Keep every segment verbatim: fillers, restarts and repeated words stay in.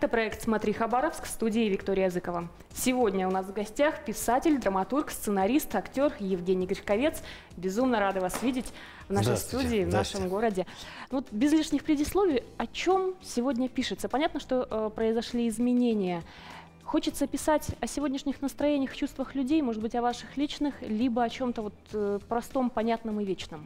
Это проект «Смотри, Хабаровск», в студии Виктория Языкова. Сегодня у нас в гостях писатель, драматург, сценарист, актер Евгений Гришковец. Безумно рада вас видеть в нашей студии, в нашем городе. Вот без лишних предисловий, о чем сегодня пишется? Понятно, что э, произошли изменения. Хочется писать о сегодняшних настроениях, чувствах людей, может быть, о ваших личных, либо о чем-то вот э, простом, понятном и вечном.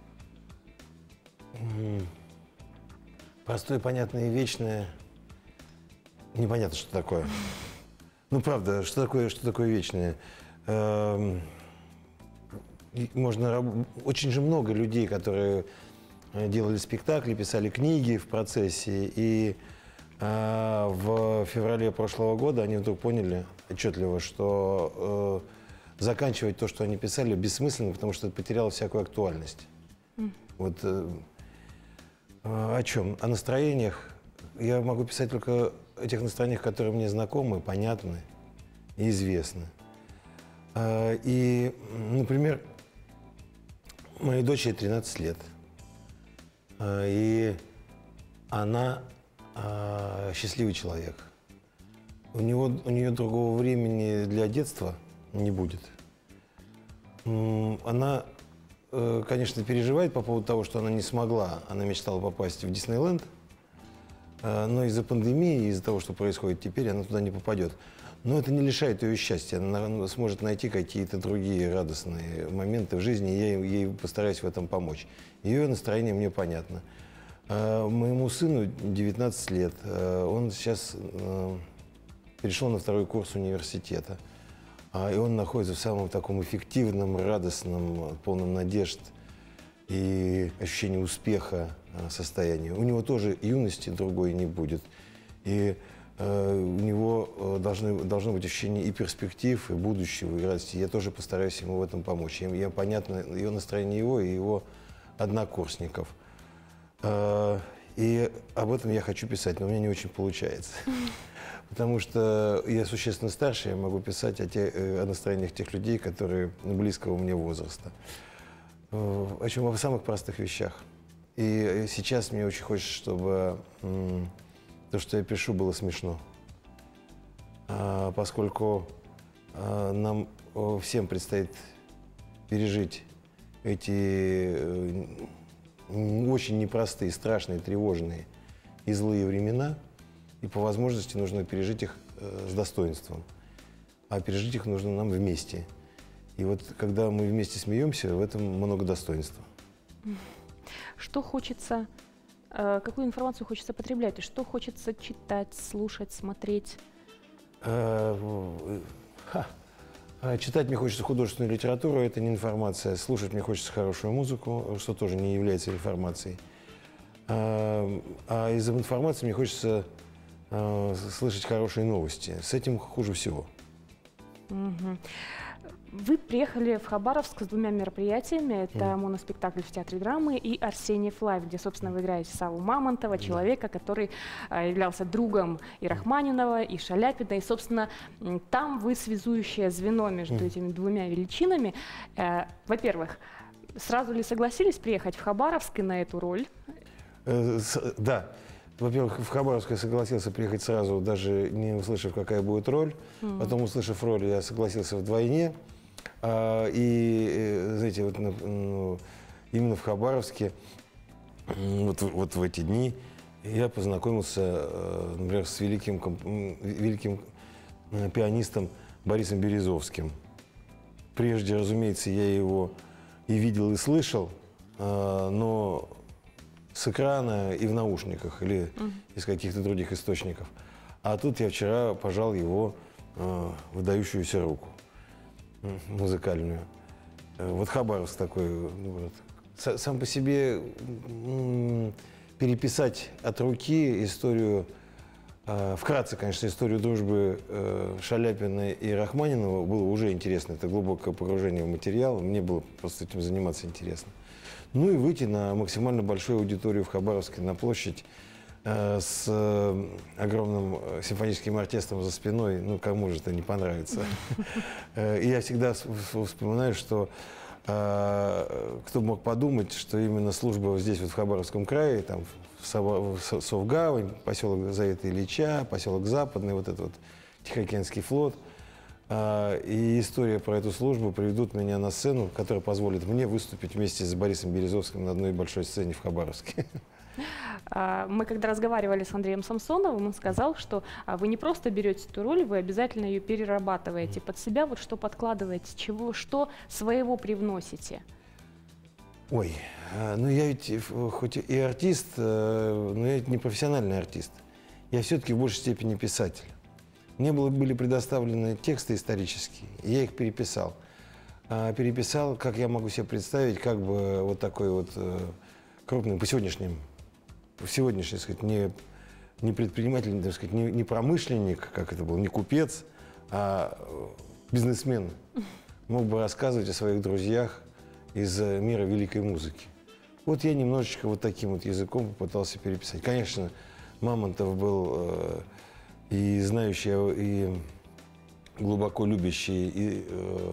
Простое, понятное и вечное. Непонятно, что такое. Ну, правда, что такое, что такое вечное? Эм, можно... Очень же много людей, которые делали спектакли, писали книги в процессе. И э, в феврале прошлого года они вдруг поняли отчетливо, что э, заканчивать то, что они писали, бессмысленно, потому что это потеряло всякую актуальность. Mm. Вот э, о чем? О настроениях. Я могу писать только о тех настроениях, которые мне знакомы, понятны и известны. И, например, моей дочери тринадцать лет. И она счастливый человек. У него, у нее другого времени для детства не будет. Она, конечно, переживает по поводу того, что она не смогла. Она мечтала попасть в Диснейленд. Но из-за пандемии, из-за того, что происходит теперь, она туда не попадет. Но это не лишает ее счастья. Она сможет найти какие-то другие радостные моменты в жизни, и я ей постараюсь в этом помочь. Ее настроение мне понятно. Моему сыну девятнадцать лет. Он сейчас перешел на второй курс университета. И он находится в самом таком эффективном, радостном, полном надежд и ощущения успеха состоянии. У него тоже юности другой не будет. И э, у него должны, должно быть ощущение и перспектив, и будущего, и радости. Я тоже постараюсь ему в этом помочь. Я, я понятно, ее настроение его и его однокурсников. Э, и об этом я хочу писать, но у меня не очень получается. Потому что я существенно старше, я могу писать о, те, о настроениях тех людей, которые близкого мне возраста. О чем? О самых простых вещах. И сейчас мне очень хочется, чтобы м, то, что я пишу, было смешно. А, поскольку а, нам о, всем предстоит пережить эти э, очень непростые, страшные, тревожные и злые времена, и по возможности нужно пережить их э, с достоинством. А пережить их нужно нам вместе. И вот когда мы вместе смеемся, в этом много достоинства. Что хочется, э, какую информацию хочется потреблять, и что хочется читать, слушать, смотреть? Читать мне хочется художественную литературу, это не информация. Слушать мне хочется хорошую музыку, что тоже не является информацией. А из информации мне хочется слышать хорошие новости. С этим хуже всего. Угу. Вы приехали в Хабаровск с двумя мероприятиями. Это mm. моноспектакль в Театре драмы и Арсеньев Лайв, где, собственно, вы играете Савву Мамонтова, mm. человека, который э, являлся другом и Рахманинова, и Шаляпина. И, собственно, там вы связующее звено между mm. этими двумя величинами. Э, во-первых, сразу ли согласились приехать в Хабаровск и на эту роль? Э, с, да. Во-первых, в Хабаровск я согласился приехать сразу, даже не услышав, какая будет роль. Mm. Потом, услышав роль, я согласился вдвойне. А, и, знаете, вот, ну, именно в Хабаровске, вот, вот в эти дни, я познакомился, например, с великим, великим пианистом Борисом Березовским. Прежде, разумеется, я его и видел, и слышал, но с экрана и в наушниках, или mm. из каких-то других источников. А тут я вчера пожал его э, выдающуюся руку музыкальную. Вот Хабаровск такой город. Сам по себе м, переписать от руки историю, э, вкратце, конечно, историю дружбы э, Шаляпина и Рахманинова было уже интересно. Это глубокое погружение в материал. Мне было просто этим заниматься интересно. Ну и выйти на максимально большую аудиторию в Хабаровске, на площадь э, с э, огромным симфоническим оркестром за спиной. Ну, кому же это не понравится? И я всегда вспоминаю, что кто мог подумать, что именно служба здесь, вот в Хабаровском крае, там, в Совгавань, поселок Завета Ильича, поселок Западный, вот этот вот Тихоокеанский флот. И история про эту службу приведут меня на сцену, которая позволит мне выступить вместе с Борисом Березовским на одной большой сцене в Хабаровске. Мы когда разговаривали с Андреем Самсоновым, он сказал, что вы не просто берете эту роль, вы обязательно ее перерабатываете под себя, вот что подкладываете, чего, что своего привносите. Ой, ну я ведь хоть и артист, но я не профессиональный артист. Я все-таки в большей степени писатель. Мне было, были предоставлены тексты исторические, и я их переписал. А, переписал, как я могу себе представить, как бы вот такой вот э, крупный, по сегодняшним, по сегодняшней, так сказать, не, не предприниматель, так сказать, не, не промышленник, как это был, не купец, а бизнесмен мог бы рассказывать о своих друзьях из мира великой музыки. Вот я немножечко вот таким вот языком попытался переписать. Конечно, Мамонтов был... Э, и знающий, и глубоко любящий, и э,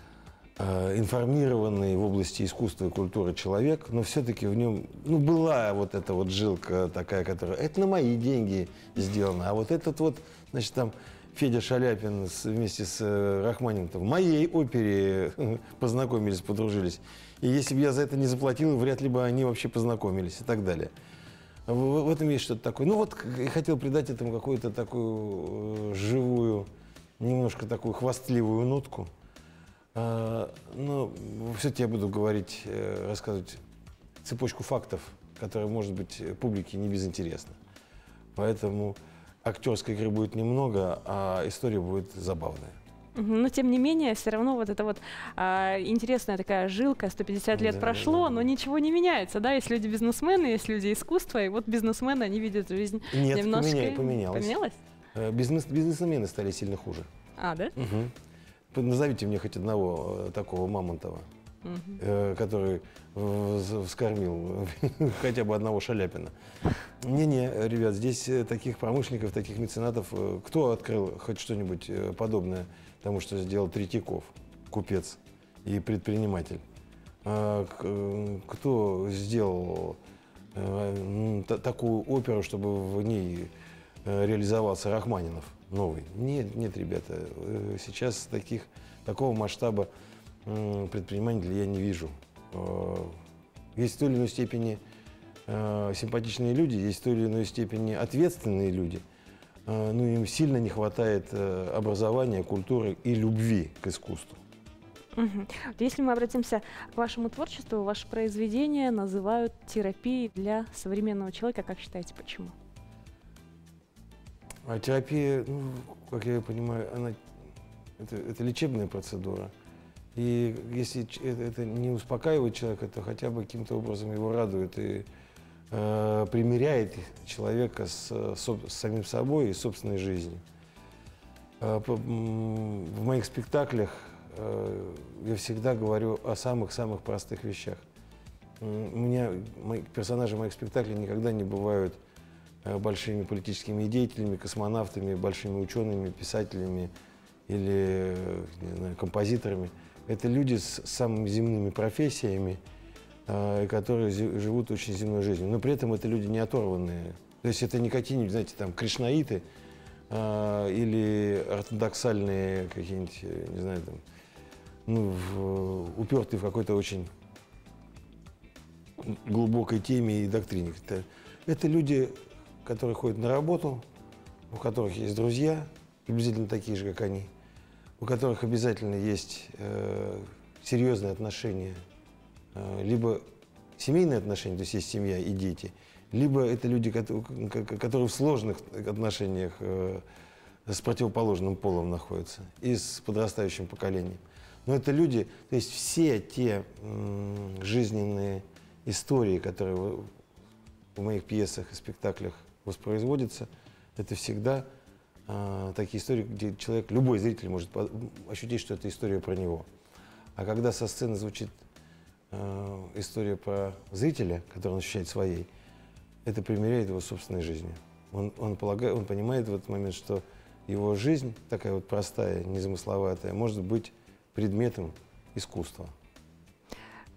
э, информированный в области искусства и культуры человек, но все-таки в нем, ну, была вот эта вот жилка такая, которая, это на мои деньги сделано, а вот этот вот, значит, там Федя Шаляпин с, вместе с э, Рахманиновым в моей опере познакомились, подружились, и если бы я за это не заплатил, вряд ли бы они вообще познакомились и так далее. В, в этом есть что-то такое. Ну вот я хотел придать этому какую-то такую э, живую, немножко такую хвастливую нотку. А, но все-таки я буду говорить, э, рассказывать цепочку фактов, которая может быть публике не безинтересна. Поэтому актерской игры будет немного, а история будет забавная. Но, тем не менее, все равно вот эта вот а, интересная такая жилка, сто пятьдесят лет да, прошло, да, да. но ничего не меняется, да? Есть люди бизнесмены, есть люди искусства, и вот бизнесмены, они видят жизнь Нет, немножко... Нет, поменялось. Поменялось? Бизнес, бизнесмены стали сильно хуже. А, да? Угу. Назовите мне хоть одного такого Мамонтова, угу. который вскормил хотя бы одного Шаляпина. Не-не, ребят, здесь таких промышленников, таких меценатов, кто открыл хоть что-нибудь подобное тому, что сделал Третьяков, купец и предприниматель? Кто сделал такую оперу, чтобы в ней реализовался Рахманинов новый? Нет, нет, ребята, сейчас таких, такого масштаба предпринимателей я не вижу. Есть в той или иной степени симпатичные люди, есть в той или иной степени ответственные люди, но им сильно не хватает образования, культуры и любви к искусству. Угу. Если мы обратимся к вашему творчеству, ваше произведение называют терапией для современного человека. Как считаете, почему? А терапия, ну, как я понимаю, она, это, это лечебная процедура. И если это не успокаивает человека, то хотя бы каким-то образом его радует и э, примиряет человека с, с, с самим собой и собственной жизнью. Э, по, в моих спектаклях э, я всегда говорю о самых-самых простых вещах. У меня мои, персонажи моих спектаклей никогда не бывают э, большими политическими деятелями, космонавтами, большими учеными, писателями или не знаю, композиторами. Это люди с самыми земными профессиями, э, которые живут очень земной жизнью. Но при этом это люди не оторванные. То есть это не какие-нибудь, знаете, там, кришнаиты э, или ортодоксальные какие-нибудь, не знаю, там, ну, в, упертые в какой-то очень глубокой теме и доктрине. Это, это люди, которые ходят на работу, у которых есть друзья, приблизительно такие же, как они, у которых обязательно есть э, серьезные отношения, э, либо семейные отношения, то есть есть семья и дети, либо это люди, которые, которые в сложных отношениях э, с противоположным полом находятся и с подрастающим поколением. Но это люди, то есть все те э, жизненные истории, которые в, в моих пьесах и спектаклях воспроизводятся, это всегда такие истории, где человек, любой зритель может ощутить, что это история про него. А когда со сцены звучит э, история про зрителя, который он ощущает своей, это примеряет его с собственной жизнью. Он, он, полагает, он понимает в этот момент, что его жизнь, такая вот простая, незамысловатая, может быть предметом искусства.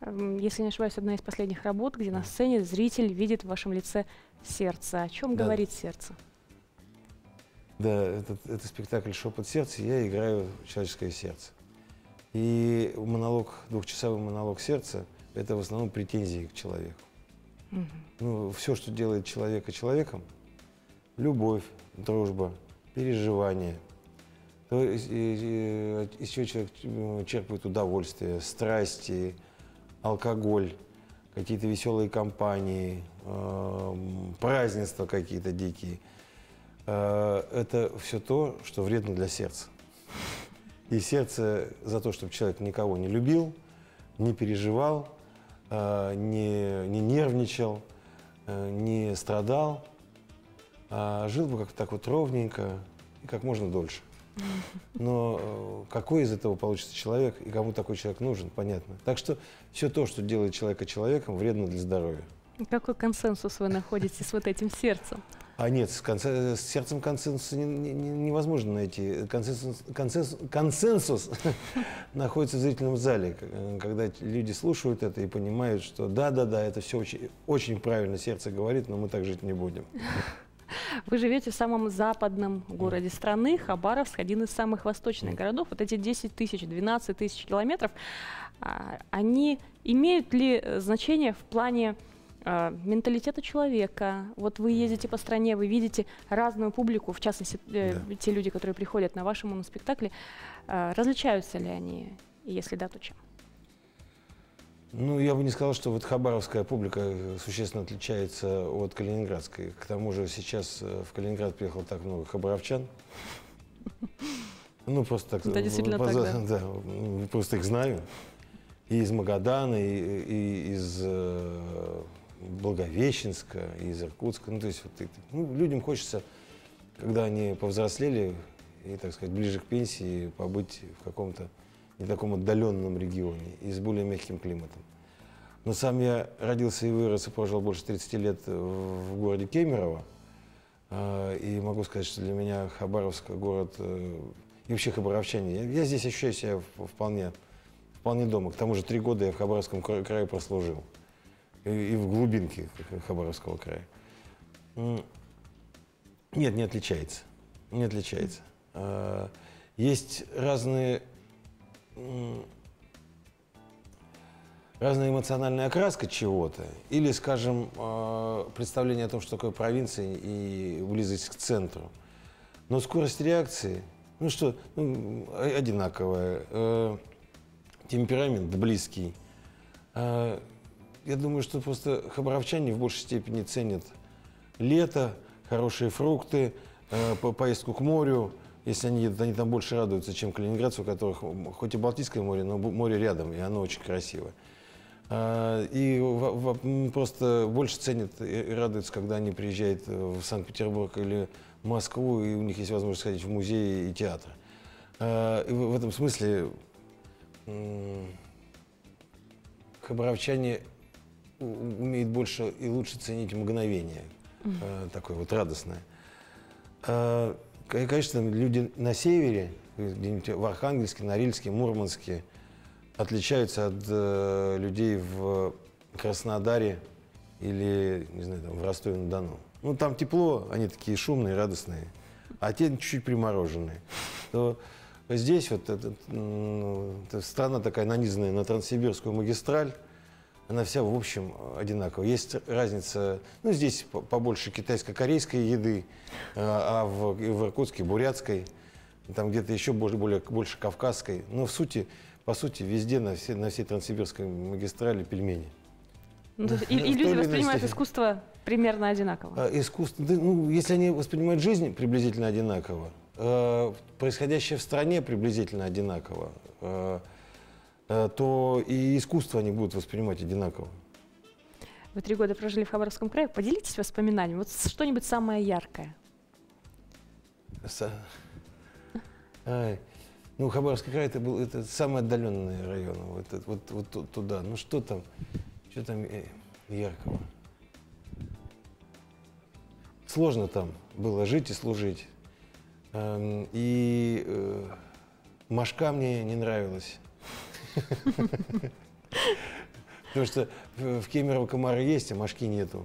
Если не ошибаюсь, одна из последних работ, где на сцене зритель видит в вашем лице сердце. О чем да. говорит сердце? Да, это, это спектакль «Шепот сердца», я играю человеческое сердце. И монолог, двухчасовой монолог сердца – это в основном претензии к человеку. Угу. Ну, все, что делает человека человеком – любовь, дружба, переживания, то, из, из, из чего человек черпает удовольствие, страсти, алкоголь, какие-то веселые компании, э, празднества какие-то дикие. Э, это все то, что вредно для сердца. И сердце за то, чтобы человек никого не любил, не переживал, э, не, не нервничал, э, не страдал, а жил бы как-то так вот ровненько и как можно дольше. Но э, какой из этого получится человек и кому такой человек нужен, понятно. Так что все то, что делает человека человеком, вредно для здоровья. Какой консенсус вы находите с вот этим сердцем? А нет, с, конце, с сердцем консенсуса не, не, невозможно найти. Консенсус, консенсус, консенсус находится в зрительном зале, когда люди слушают это и понимают, что да-да-да, это все очень, очень правильно сердце говорит, но мы так жить не будем. Вы живете в самом западном городе страны, Хабаровск, один из самых восточных городов. Вот эти десять тысяч, двенадцать тысяч километров, они имеют ли значение в плане э, менталитета человека? Вот вы ездите по стране, вы видите разную публику, в частности, э, да. те люди, которые приходят на ваши моноспектакли. Э, различаются ли они? И если да, то чем? Ну, я бы не сказал, что вот хабаровская публика существенно отличается от калининградской. К тому же сейчас в Калининград приехало так много хабаровчан. Ну, просто так. Да, действительно так, да. Да, просто их знаю. И из Магадана, и, и из э, Благовещенска, и из Иркутска. Ну, то есть вот, ну, людям хочется, когда они повзрослели, и, так сказать, ближе к пенсии, побыть в каком-то не таком отдаленном регионе и с более мягким климатом. Но сам я родился и вырос, и прожил больше тридцати лет в городе Кемерово. И могу сказать, что для меня Хабаровск город, и вообще хабаровчане, я, я здесь ощущаю себя вполне, вполне дома. К тому же три года я в Хабаровском крае прослужил. И, и в глубинке Хабаровского края. Нет, не отличается. Не отличается. Есть разные разная эмоциональная окраска чего-то, или, скажем, представление о том, что такое провинция и близость к центру. Но скорость реакции, ну что, ну, одинаковая, темперамент близкий. Я думаю, что просто хабаровчане в большей степени ценят лето, хорошие фрукты, поездку к морю. Если они едут, они там больше радуются, чем калининградцы, у которых хоть и Балтийское море, но море рядом, и оно очень красивое. И просто больше ценят и радуются, когда они приезжают в Санкт-Петербург или Москву, и у них есть возможность сходить в музеи и театры. И в этом смысле хабаровчане умеют больше и лучше ценить мгновение, mm-hmm. такое вот радостное. Конечно, люди на севере, где-нибудь в Архангельске, Норильске, Мурманске, отличаются от э, людей в Краснодаре или, не знаю, там, в Ростове-на-Дону. Ну, там тепло, они такие шумные, радостные, а те чуть-чуть примороженные. То здесь вот эта, ну, эта страна такая нанизанная на Транссибирскую магистраль, она вся, в общем, одинаковая. Есть разница, ну, здесь побольше китайско-корейской еды, а в, в Иркутске бурятской, там где-то еще больше, более, больше кавказской. Но в сути, по сути, везде на, все, на всей Транссибирской магистрали пельмени. Ну, то есть, и, и люди воспринимают искусство примерно одинаково? Искусство, да, ну, если они воспринимают жизнь приблизительно одинаково, э, происходящее в стране приблизительно одинаково, э, то и искусство они будут воспринимать одинаково. Вы три года прожили в Хабаровском крае. Поделитесь воспоминаниями. Вот что-нибудь самое яркое. Со... Ай. Ну, Хабаровский край это был это самый отдаленный район. Вот, вот, вот, вот туда. Ну что там? Что там яркого? Сложно там было жить и служить. И э, Машка мне не нравилась. Потому что в Кемерово комары есть, а мошки нету.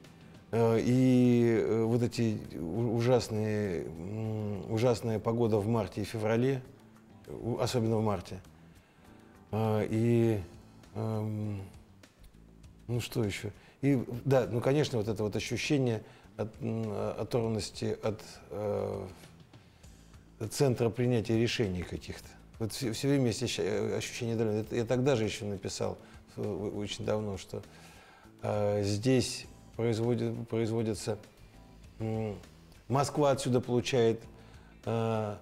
И вот эти ужасные, ужасная погода в марте и феврале, особенно в марте. И, ну что еще? И, да, ну, конечно, вот это вот ощущение от, оторванности от э, центра принятия решений каких-то. Вот все, все время есть ощущение отдаленности. Я тогда же еще написал, очень давно, что э, здесь производит, производится... Э, Москва отсюда получает э,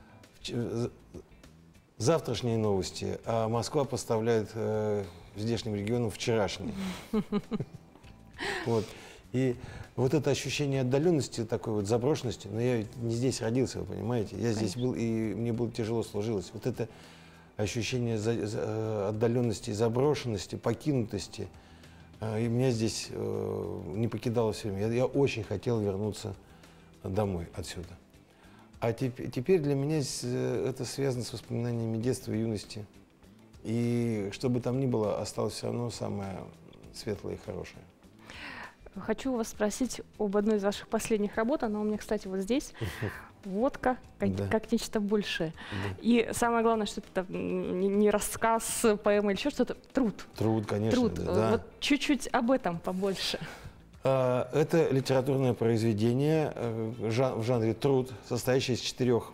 завтрашние новости, а Москва поставляет э, здешним регионам вчерашние. Вот. И вот это ощущение отдаленности, такой вот заброшенности, но я ведь не здесь родился, вы понимаете, я здесь был, и мне было тяжело сложилось. Вот это ощущение за, за, отдаленности, заброшенности, покинутости, э, и меня здесь э, не покидало все время. Я, я очень хотел вернуться домой отсюда. А теперь, теперь для меня это связано с воспоминаниями детства и юности. И что бы там ни было, осталось все равно самое светлое и хорошее. Хочу вас спросить об одной из ваших последних работ. Она у меня, кстати, вот здесь. «Водка», как, да. как нечто большее. Да. И самое главное, что это не рассказ, поэма или еще что-то. Труд. Труд, конечно. Труд. Да. Вот чуть-чуть об этом побольше. Это литературное произведение в жанре труд, состоящее из четырех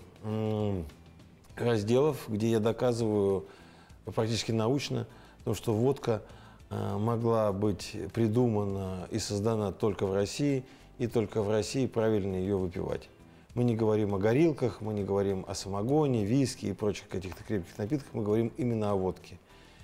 разделов, где я доказываю практически научно, то, что водка могла быть придумана и создана только в России, и только в России правильно ее выпивать. Мы не говорим о горилках, мы не говорим о самогоне, виске и прочих каких-то крепких напитках, мы говорим именно о водке.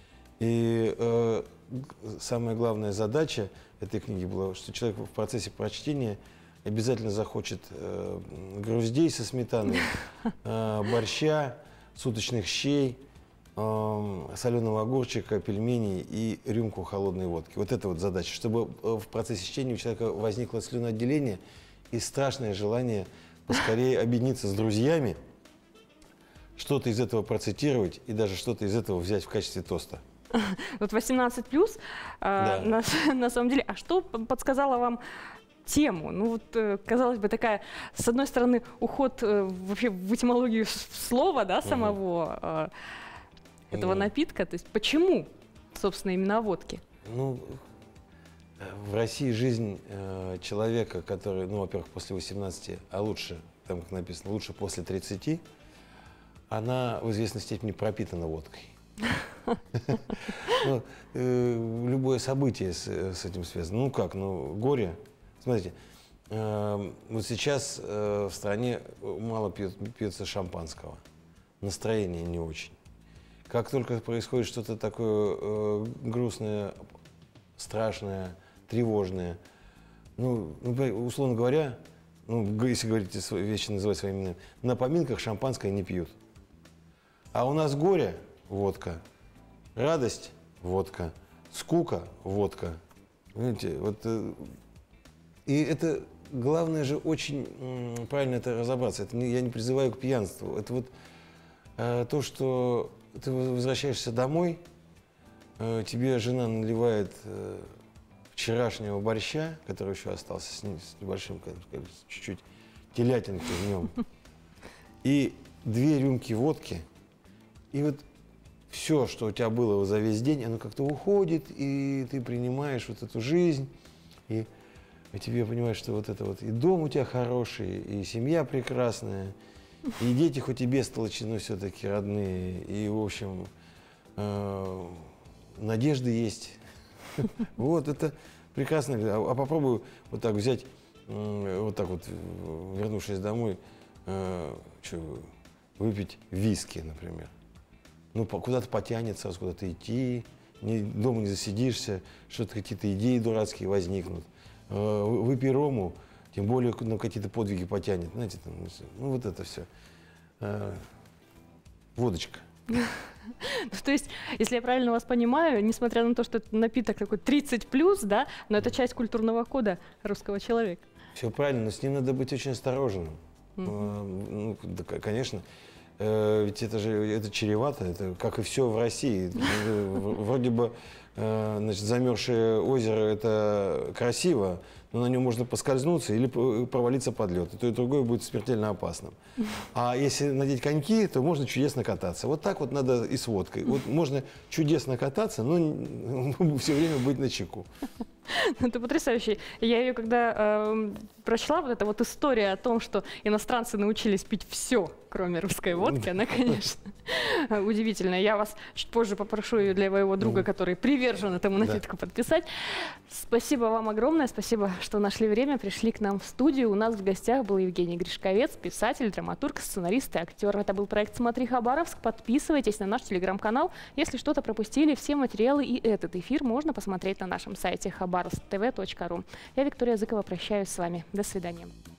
И э, самая главная задача этой книги была, что человек в процессе прочтения обязательно захочет э, груздей со сметаной, э, борща, суточных щей, э, соленого огурчика, пельменей и рюмку холодной водки. Вот это вот задача, чтобы в процессе чтения у человека возникло слюноотделение и страшное желание поскорее объединиться с друзьями, что-то из этого процитировать и даже что-то из этого взять в качестве тоста. Вот восемнадцать плюс, да. э, на, на самом деле, а что подсказало вам тему? Ну вот, э, казалось бы, такая, с одной стороны, уход э, вообще в этимологию слова, да, самого э, этого ну, напитка, то есть почему, собственно, именно водки? Ну, в России жизнь э, человека, который, ну, во-первых, после восемнадцати, а лучше, там как написано, лучше после тридцати, она в известной степени пропитана водкой. Ну, э, любое событие с, с этим связано. Ну как, ну горе. Смотрите, э, вот сейчас э, в стране мало пьют, пьется шампанского. Настроение не очень. Как только происходит что-то такое э, грустное, страшное, тревожное, ну, условно говоря, ну, если говорить вещи, называть своими именами, на поминках шампанское не пьют. А у нас горе – водка, радость – водка, скука – водка. Понимаете, вот, и это, главное же, очень правильно это разобраться. Это не, я не призываю к пьянству. Это вот э, то, что ты возвращаешься домой, э, тебе жена наливает э, вчерашнего борща, который еще остался с, ним, с небольшим, чуть-чуть телятинки в нем, и две рюмки водки, и вот все, что у тебя было за весь день, оно как-то уходит, и ты принимаешь вот эту жизнь, и, и тебе понимаешь, что вот это вот и дом у тебя хороший, и семья прекрасная, и дети хоть и бестолочи, но все-таки родные, и, в общем, э, надежды есть. Вот, это прекрасно. А попробую вот так взять, вот так вот, вернувшись домой, выпить виски, например. Ну, куда-то потянет сразу, куда-то идти, не, дома не засидишься, что-то какие-то идеи дурацкие возникнут. Выпей рому, тем более, ну, какие-то подвиги потянет, знаете, там, ну, вот это все. Водочка. То есть, если я правильно вас понимаю, несмотря на то, что это напиток такой тридцать плюс, да, но это часть культурного кода русского человека. Все правильно, но с ним надо быть очень осторожным. Mm-hmm. Ну, да, конечно. Ведь это же это чревато, это как и все в России. Вроде бы э, значит, замерзшее озеро – это красиво, но на нем можно поскользнуться или провалиться под лед. И то, и другое будет смертельно опасным. А если надеть коньки, то можно чудесно кататься. Вот так вот надо и с водкой. Вот можно чудесно кататься, но все время быть начеку. Это потрясающе. Я ее когда э, прочла, вот эта вот история о том, что иностранцы научились пить все, кроме русской водки, она, конечно, удивительная. Я вас чуть позже попрошу ее для моего друга, который привержен этому напитку, подписать. Спасибо вам огромное, спасибо, что нашли время, пришли к нам в студию. У нас в гостях был Евгений Гришковец, писатель, драматург, сценарист и актер. Это был проект «Смотри, Хабаровск». Подписывайтесь на наш телеграм-канал. Если что-то пропустили, все материалы и этот эфир можно посмотреть на нашем сайте хабаровск тэ вэ точка ру. Я, Виктория Зыкова, прощаюсь с вами. До свидания.